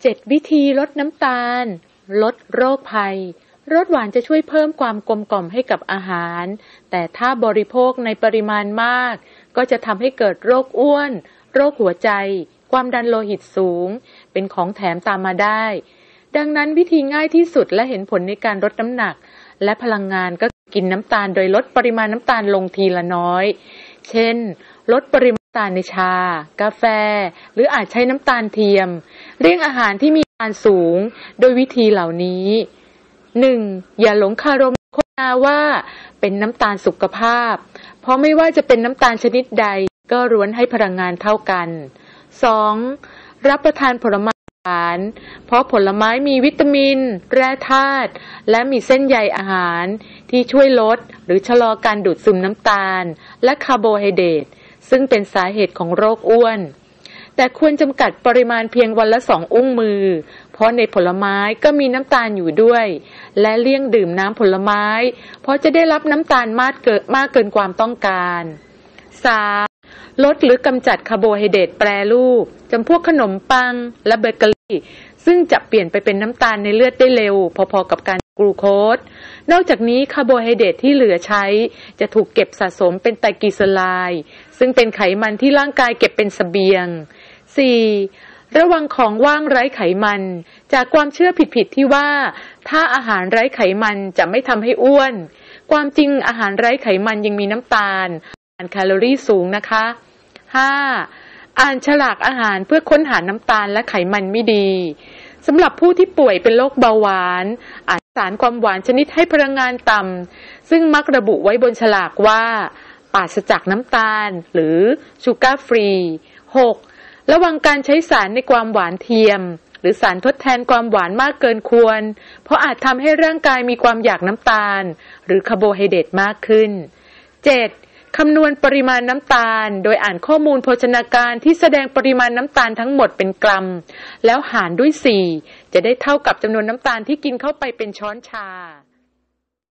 7 วิธีลดน้ำตาลลดโรคภัยรสหวานจะช่วยเพิ่มความกลมกล่อมให้กับอาหารแต่ถ้าบริโภคในปริมาณมากก็จะทำให้เกิดโรคอ้วนโรคหัวใจความดันโลหิตสูงเป็นของแถมตามมาได้ดังนั้นวิธีง่ายที่สุดและเห็นผลในการลดน้ำหนักและพลังงานก็กินน้ำตาลโดยลดปริมาณน้ำตาลลงทีละน้อยเช่นลดปริมาณน้ำตาลในชากาแฟหรืออาจใช้น้ำตาลเทียมเลี่ยงอาหารที่มีน้ำตาลสูงโดยวิธีเหล่านี้ 1. อย่าหลงคารมโฆษณาว่าเป็นน้ำตาลสุขภาพเพราะไม่ว่าจะเป็นน้ำตาลชนิดใดก็ล้วนให้พลังงานเท่ากัน 2. รับประทานผลไม้หวานเพราะผลไม้มีวิตามินแร่ธาตุและมีเส้นใยอาหารที่ช่วยลดหรือชะลอการดูดซึมน้ำตาลและคาร์โบไฮเดรตซึ่งเป็นสาเหตุของโรคอ้วนแต่ควรจำกัดปริมาณเพียงวันละ2 อุ้งมือเพราะในผลไม้ก็มีน้ำตาลอยู่ด้วยและเลี่ยงดื่มน้ำผลไม้เพราะจะได้รับน้ำตาลมากเกินความต้องการ 3. ลดหรือกำจัดคาร์โบไฮเดรตแปรรูปจำพวกขนมปังและเบเกอรี่ซึ่งจะเปลี่ยนไปเป็นน้ำตาลในเลือดได้เร็วพอๆกับการกลูโคสนอกจากนี้คาร์โบไฮเดรตที่เหลือใช้จะถูกเก็บสะสมเป็นไตรกลีเซอไรด์ซึ่งเป็นไขมันที่ร่างกายเก็บเป็นเสบียง 4. ระวังของว่างไร้ไขมันจากความเชื่อผิดๆที่ว่าถ้าอาหารไร้ไขมันจะไม่ทำให้อ้วนความจริงอาหารไร้ไขมันยังมีน้ำตาลแคลอรี่สูงนะคะ 5. อ่านฉลากอาหารเพื่อค้นหาน้ำตาลและไขมันไม่ดีสำหรับผู้ที่ป่วยเป็นโรคเบาหวานอาจสารความหวานชนิดให้พลังงานต่ำซึ่งมักระบุไว้บนฉลากว่าปราศจากน้ำตาลหรือชูการ์ฟรี 6. ระวังการใช้สารในความหวานเทียมหรือสารทดแทนความหวานมากเกินควรเพราะอาจทำให้ร่างกายมีความอยากน้ำตาลหรือคาร์โบไฮเดรตมากขึ้น 7. คำนวณปริมาณน้ำตาลโดยอ่านข้อมูลโภชนาการที่แสดงปริมาณน้ำตาลทั้งหมดเป็นกรัมแล้วหารด้วย 4 จะได้เท่ากับจำนวนน้ำตาลที่กินเข้าไปเป็นช้อนชา